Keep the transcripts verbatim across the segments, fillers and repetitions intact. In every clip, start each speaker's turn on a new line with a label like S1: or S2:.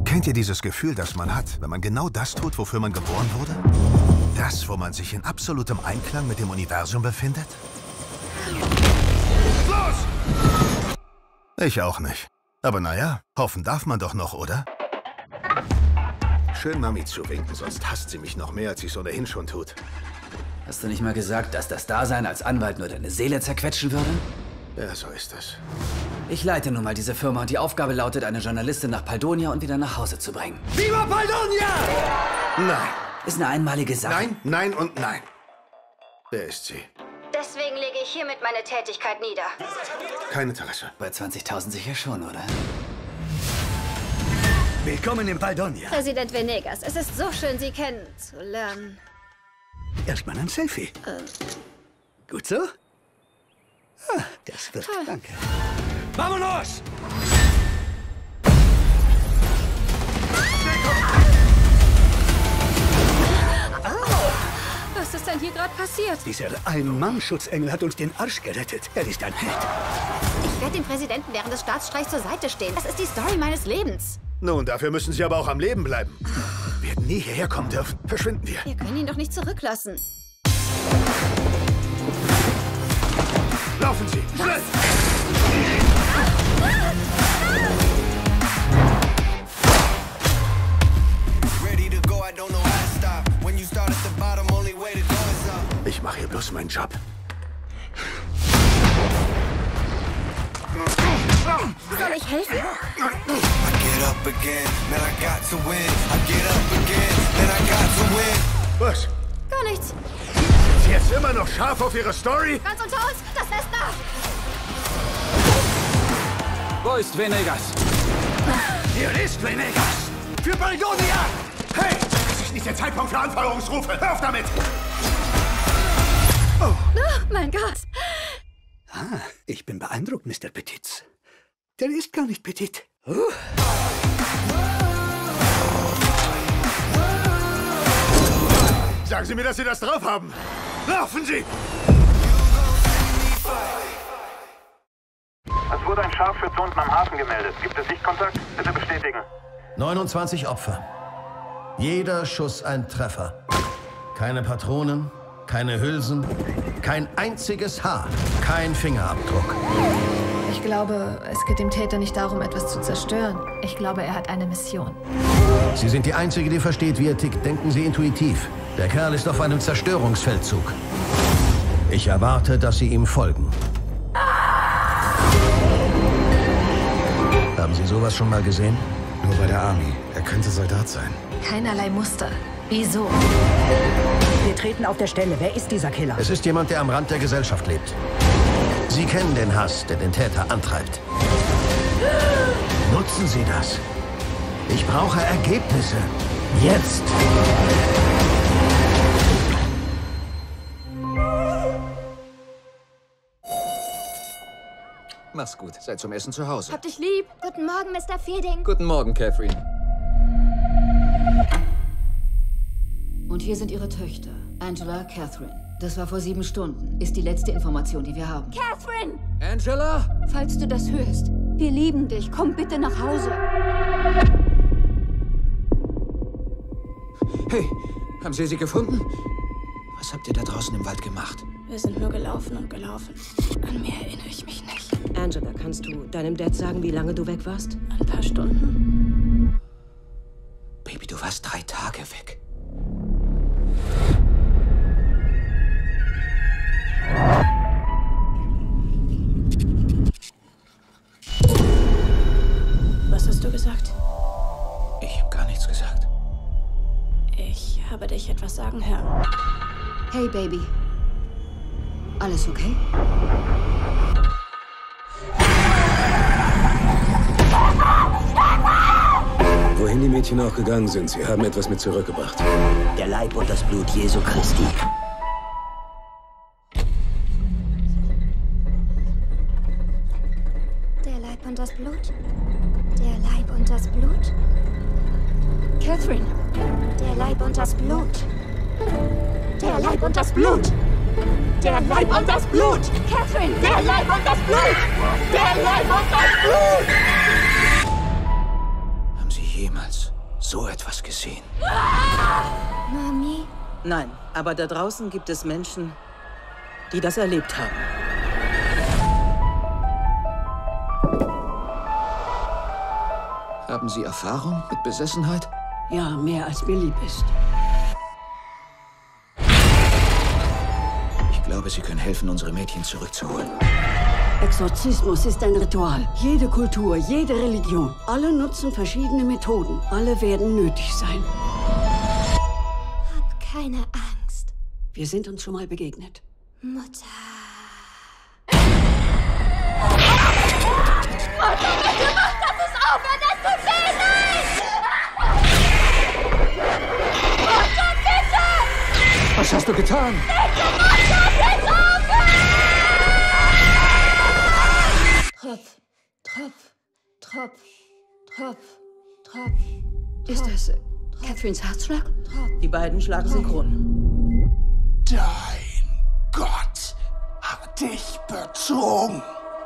S1: Kennt ihr dieses Gefühl, das man hat, wenn man genau das tut, wofür man geboren wurde? Das, wo man sich in absolutem Einklang mit dem Universum befindet? Los! Ich auch nicht. Aber naja, hoffen darf man doch noch, oder? Schön Mami zuwinken, sonst hasst sie mich noch mehr, als sie es ohnehin schon tut.
S2: Hast du nicht mal gesagt, dass das Dasein als Anwalt nur deine Seele zerquetschen würde?
S1: Ja, so ist es.
S2: Ich leite nun mal diese Firma und die Aufgabe lautet, eine Journalistin nach Paldonia und wieder nach Hause zu bringen.
S1: Viva Paldonia! Nein.
S2: Ist eine einmalige Sache.
S1: Nein, nein und nein. Wer ist sie?
S3: Deswegen lege ich hiermit meine Tätigkeit nieder.
S1: Kein Interesse.
S2: Bei zwanzigtausend sicher schon, oder?
S4: Willkommen in Paldonia.
S3: Präsident Venegas, es ist so schön, Sie kennenzulernen.
S4: Erstmal ein Selfie.
S3: Ähm.
S4: Gut so? Ah, das wird.
S3: Toll.
S4: Danke. Vamonos!
S3: Was ist denn hier gerade passiert?
S4: Dieser Ein-Mann-Schutzengel hat uns den Arsch gerettet. Er ist ein Held.
S3: Ich werde dem Präsidenten während des Staatsstreichs zur Seite stehen. Das ist die Story meines Lebens.
S1: Nun, dafür müssen Sie aber auch am Leben bleiben. Wir werden nie hierher kommen dürfen. Verschwinden wir.
S3: Wir können ihn doch nicht zurücklassen.
S1: Laufen Sie! Schnell! Ich mache hier bloß meinen Job.
S3: Soll ich helfen?
S1: Was?
S3: Gar nichts.
S1: Sind Sie jetzt immer noch scharf auf Ihre Story?
S3: Ganz unter uns, das lässt nach.
S2: Wo ist Venegas?
S1: Hier ist Venegas! Für Paldonia! Hey! Das ist nicht der Zeitpunkt für Anfeuerungsrufe! Hör auf damit!
S3: Oh, mein Gott!
S4: Ah, ich bin beeindruckt, Mister Petitz. Der ist gar nicht petit. Uh.
S1: Sagen Sie mir, dass Sie das drauf haben! Laufen Sie!
S5: Es wurde ein Scharfschütze unten am Hafen gemeldet. Gibt es Sichtkontakt? Bitte bestätigen.
S6: neunundzwanzig Opfer. Jeder Schuss ein Treffer. Keine Patronen, keine Hülsen, kein einziges Haar, kein Fingerabdruck.
S7: Ich glaube, es geht dem Täter nicht darum, etwas zu zerstören. Ich glaube, er hat eine Mission.
S6: Sie sind die Einzige, die versteht, wie er tickt. Denken Sie intuitiv. Der Kerl ist auf einem Zerstörungsfeldzug. Ich erwarte, dass Sie ihm folgen. Haben Sie sowas schon mal gesehen?
S1: Nur bei der Army. Er könnte Soldat sein.
S7: Keinerlei Muster. Wieso?
S8: Wir treten auf der Stelle. Wer ist dieser Killer?
S6: Es ist jemand, der am Rand der Gesellschaft lebt. Sie kennen den Hass, der den Täter antreibt. Nutzen Sie das. Ich brauche Ergebnisse. Jetzt!
S9: Mach's gut. Sei zum Essen zu Hause.
S3: Hab dich lieb. Guten Morgen, Mister Fielding.
S9: Guten Morgen, Catherine.
S10: Und hier sind ihre Töchter. Angela, Catherine. Das war vor sieben Stunden. Ist die letzte Information, die wir haben.
S3: Catherine!
S9: Angela?
S3: Falls du das hörst, wir lieben dich. Komm bitte nach Hause.
S9: Hey, haben Sie sie gefunden? Was habt ihr da draußen im Wald gemacht?
S11: Wir sind nur gelaufen und gelaufen. An mehr erinnere ich mich nicht.
S8: Angela, kannst du deinem Dad sagen, wie lange du weg warst?
S11: Ein paar Stunden.
S9: Baby, du warst drei Tage weg.
S11: Was hast du gesagt?
S9: Ich habe gar nichts gesagt.
S11: Ich habe dich etwas sagen hören.
S10: Hey, Baby. Alles okay?
S12: Wohin die Mädchen auch gegangen sind, sie haben etwas mit zurückgebracht.
S8: Der Leib und das Blut Jesu Christi.
S3: Der Leib und das Blut. Der Leib und das Blut. Catherine. Der Leib und das Blut. Der Leib und das Blut. Der Leib und das Blut. Catherine. Der Leib und das Blut. Der Leib und das Blut.
S9: Haben Sie jemals
S13: Nein, aber da draußen gibt es Menschen, die das erlebt haben.
S9: Haben Sie Erfahrung mit Besessenheit?
S14: Ja, mehr als mir lieb ist.
S9: Ich glaube, Sie können helfen, unsere Mädchen zurückzuholen.
S14: Exorzismus ist ein Ritual. Jede Kultur, jede Religion. Alle nutzen verschiedene Methoden. Alle werden nötig sein.
S3: Hab keine Angst.
S14: Wir sind uns schon mal begegnet.
S3: Mutter.
S15: Mutter, bitte mach, dass es aufhört! Das tut weh! Nein! Mutter, bitte!
S9: Was hast du getan?
S15: Bitte, Mutter, bitte aufhören!
S7: Tropf, Tropf, Tropf, Tropf, Tropf.
S14: Ist das Catherines Herzschlag?
S13: Die beiden schlagen synchron.
S16: Dein Gott hat dich betrogen.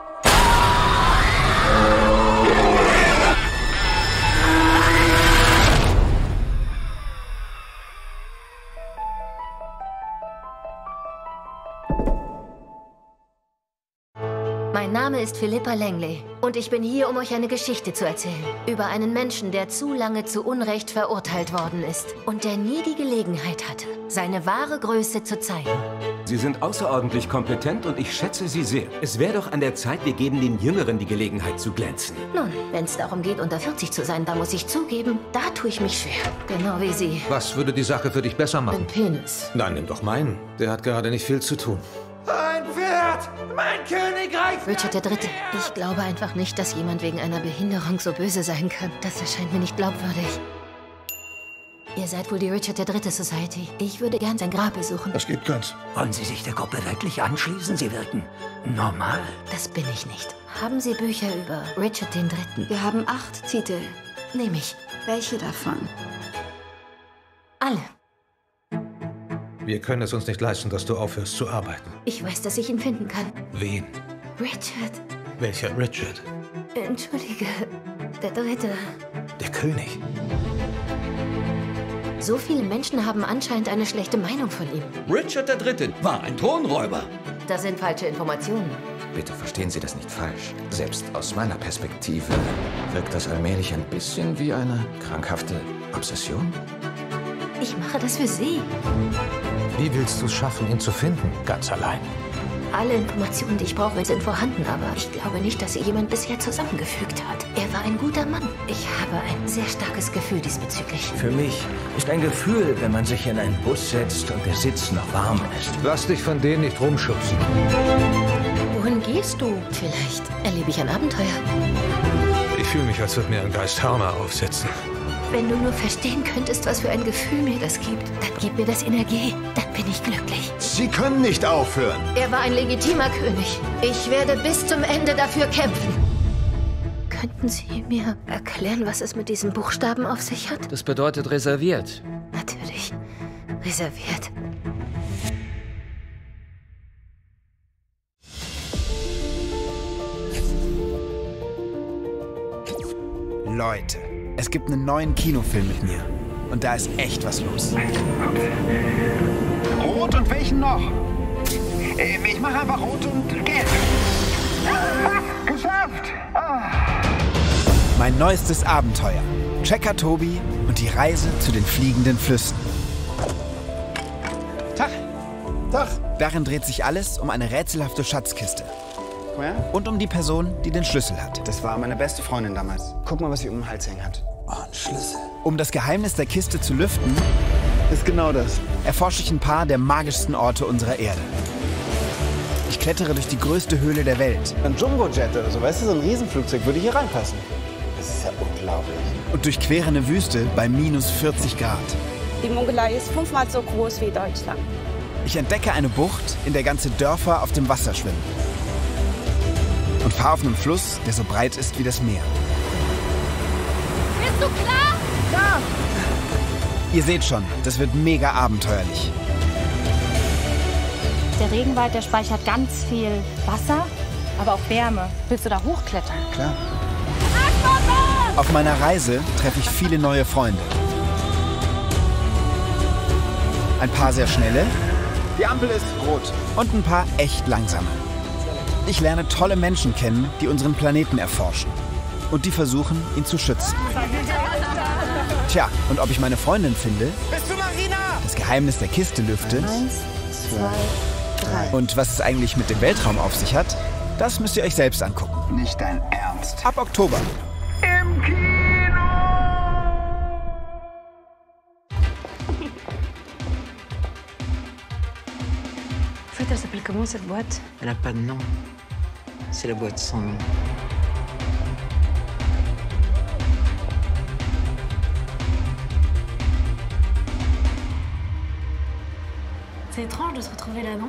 S17: Mein Name ist Philippa Langley und ich bin hier, um euch eine Geschichte zu erzählen. Über einen Menschen, der zu lange zu Unrecht verurteilt worden ist und der nie die Gelegenheit hatte, seine wahre Größe zu zeigen.
S18: Sie sind außerordentlich kompetent und ich schätze Sie sehr. Es wäre doch an der Zeit, wir geben den Jüngeren die Gelegenheit zu glänzen.
S17: Nun, wenn es darum geht, unter vierzig zu sein, da muss ich zugeben, da tue ich mich schwer. Genau wie Sie.
S6: Was würde die Sache für dich besser machen?
S17: Ein Penis.
S6: Nein, nimm doch meinen. Der hat gerade nicht viel zu tun.
S16: Ein Pferd! Mein Königreich!
S17: Richard der Dritte. Ich glaube einfach nicht, dass jemand wegen einer Behinderung so böse sein kann. Das erscheint mir nicht glaubwürdig. Ihr seid wohl die Richard der Dritte Society. Ich würde gern sein Grab besuchen.
S6: Das geht ganz.
S4: Wollen Sie sich der Gruppe wirklich anschließen? Sie wirken normal.
S17: Das bin ich nicht. Haben Sie Bücher über Richard den Dritten?
S14: Wir haben acht Titel.
S17: Nehme ich.
S14: Welche davon?
S17: Alle.
S6: Wir können es uns nicht leisten, dass du aufhörst zu arbeiten.
S17: Ich weiß, dass ich ihn finden kann.
S6: Wen?
S17: Richard.
S6: Welcher Richard?
S17: Entschuldige. Der Dritte.
S6: Der König.
S17: So viele Menschen haben anscheinend eine schlechte Meinung von ihm.
S19: Richard der Dritte war ein Thronräuber.
S17: Das sind falsche Informationen.
S19: Bitte verstehen Sie das nicht falsch. Selbst aus meiner Perspektive wirkt das allmählich ein bisschen wie eine krankhafte Obsession.
S17: Ich mache das für Sie.
S6: Wie willst du es schaffen, ihn zu finden? Ganz allein.
S17: Alle Informationen, die ich brauche, sind vorhanden, aber ich glaube nicht, dass sie jemand bisher zusammengefügt hat. Er war ein guter Mann. Ich habe ein sehr starkes Gefühl diesbezüglich.
S20: Für mich ist ein Gefühl, wenn man sich in einen Bus setzt und der Sitz noch warm ist.
S6: Lass dich von denen nicht rumschubsen.
S17: Wohin gehst du? Vielleicht erlebe ich ein Abenteuer.
S6: Ich fühle mich, als würde mir ein Geist Hörner aufsetzen.
S17: Wenn du nur verstehen könntest, was für ein Gefühl mir das gibt, dann gib mir das Energie, dann bin ich glücklich.
S1: Sie können nicht aufhören.
S17: Er war ein legitimer König. Ich werde bis zum Ende dafür kämpfen. Könnten Sie mir erklären, was es mit diesen Buchstaben auf sich hat?
S2: Das bedeutet reserviert.
S17: Natürlich. Reserviert.
S21: Leute, es gibt einen neuen Kinofilm mit mir. Und da ist echt was los.
S16: Rot und welchen noch? Ich mache einfach rot und gelb. Geschafft! Ah.
S21: Mein neuestes Abenteuer. Checker Tobi und die Reise zu den fliegenden Flüssen.
S16: Tag. Tag.
S21: Darin dreht sich alles um eine rätselhafte Schatzkiste.
S22: Oh ja?
S21: Und um die Person, die den Schlüssel hat.
S22: Das war meine beste Freundin damals. Guck mal, was sie um den Hals hängen hat. Oh, ein Schlüssel.
S21: Um das Geheimnis der Kiste zu lüften,
S22: ist genau das.
S21: Erforsche ich ein paar der magischsten Orte unserer Erde. Ich klettere durch die größte Höhle der Welt.
S22: Ein Jumbojet oder so, weißt du, so ein Riesenflugzeug würde hier reinpassen. Das ist ja unglaublich.
S21: Und durchquere eine Wüste bei minus vierzig Grad.
S23: Die Mongolei ist fünfmal so groß wie Deutschland.
S21: Ich entdecke eine Bucht, in der ganze Dörfer auf dem Wasser schwimmen. Und fahre auf einem Fluss, der so breit ist wie das Meer.
S15: Bist du klar?
S21: Ja! Ihr seht schon, das wird mega abenteuerlich.
S24: Der Regenwald, der speichert ganz viel Wasser, aber auch Wärme. Willst du da hochklettern?
S21: Klar. Auf meiner Reise treffe ich viele neue Freunde. Ein paar sehr schnelle. Die Ampel ist rot. Und ein paar echt langsame. Ich lerne tolle Menschen kennen, die unseren Planeten erforschen. Und die versuchen, ihn zu schützen. Tja, und ob ich meine Freundin finde,
S22: Bist du Marina?
S21: das Geheimnis der Kiste lüfte
S3: Eins, zwei, drei.
S21: und was es eigentlich mit dem Weltraum auf sich hat, das müsst ihr euch selbst angucken.
S22: Nicht dein Ernst.
S21: Ab Oktober.
S22: Im Kino!
S5: En fait, elle s'appelle comment cette boîte?
S9: Elle n'a pas de nom. C'est la boîte sans nom.
S24: C'est étrange de se retrouver là, non?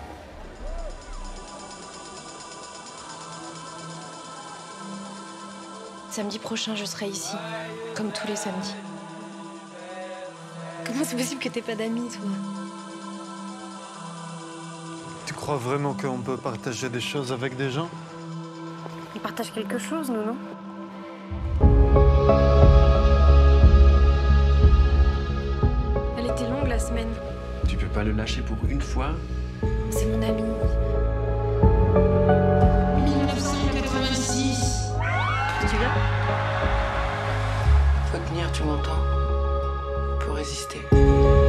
S5: Samedi prochain, je serai ici, comme tous les samedis. Comment c'est possible que t'aies pas d'amis, toi?
S10: Tu crois vraiment qu'on peut partager des choses avec des gens?
S5: On partage quelque chose, nous, non? Elle était longue, la semaine.
S11: Tu peux pas le lâcher pour une fois?
S5: C'est mon ami.
S15: mille neuf cent quatre-vingt-six.
S5: Tu viens?
S9: Faut tenir, tu m'entends? Faut résister.